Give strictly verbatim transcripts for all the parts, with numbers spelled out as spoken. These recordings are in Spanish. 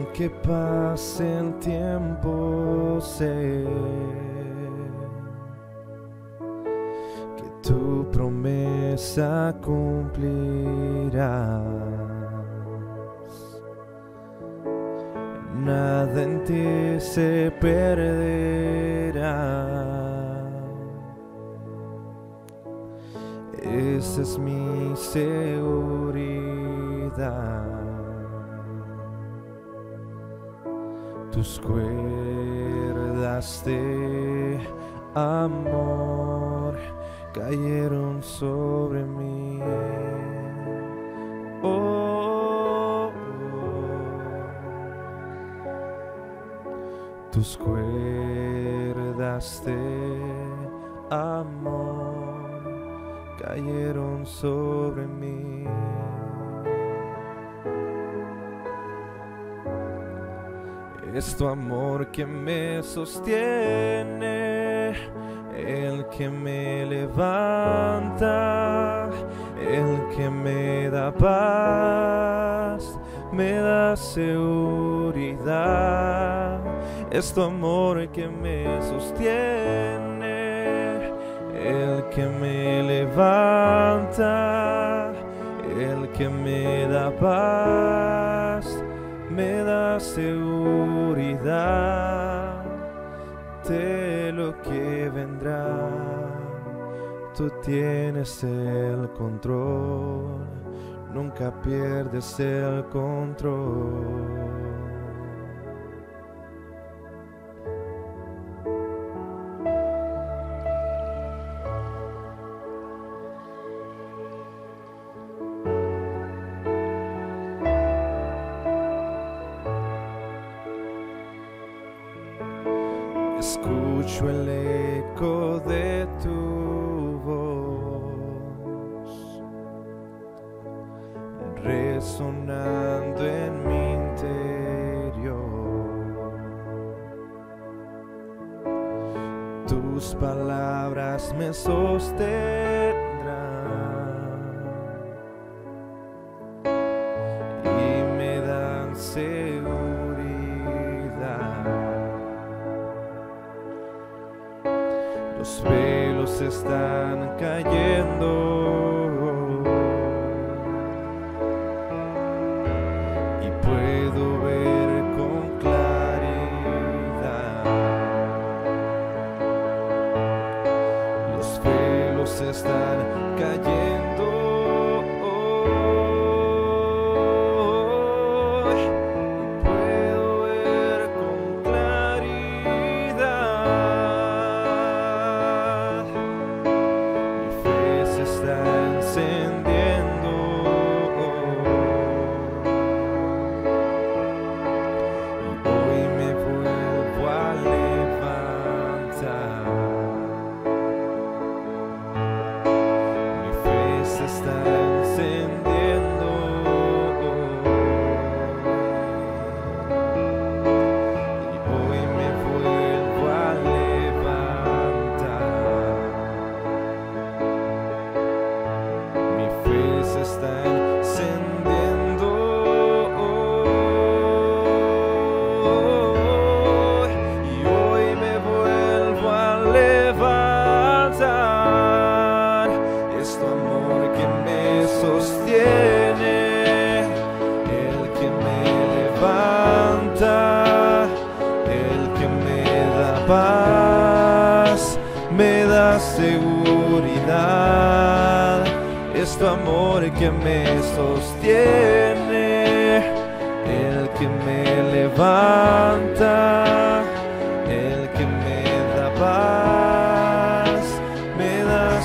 Aunque pase el tiempo, sé que tu promesa cumplirás. Nada en ti se perderá. Esa es mi seguridad. Tus cuerdas de amor cayeron sobre mí. Oh, oh. Tus cuerdas de amor cayeron sobre mí. Es tu amor que me sostiene, el que me levanta, el que me da paz, me da seguridad. Es tu amor que me sostiene, el que me levanta, el que me da paz, me da seguridad de lo que vendrá. Tú tienes el control, nunca pierdes el control. Escucho el eco de tu voz resonando en mi interior. Tus palabras me sostendrán y me dan seguridad. Los velos están cayendo y puedo ver con claridad. Los velos están cayendo y puedo ver con claridad. Está encendiendo y hoy me vuelvo a levantar. Mi fe se está encendiendo y hoy me vuelvo a levantar. Se está encendiendo y hoy me vuelvo a levantar. Es tu amor que me sostiene, el que me levanta, el que me da paz, me da seguridad. Es tu amor que me sostiene, el que me levanta, el que me da paz, me da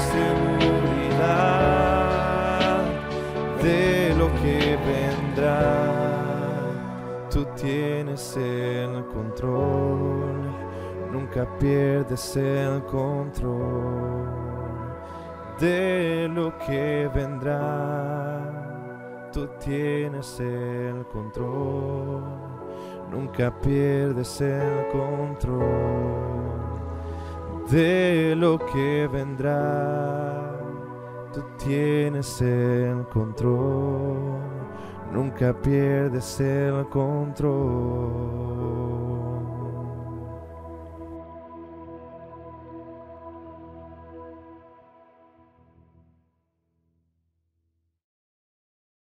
seguridad de lo que vendrá. Tú tienes el control, nunca pierdes el control de lo que vendrá. Tú tienes el control, nunca pierdes el control de lo que vendrá. Tú tienes el control, nunca pierdes el control.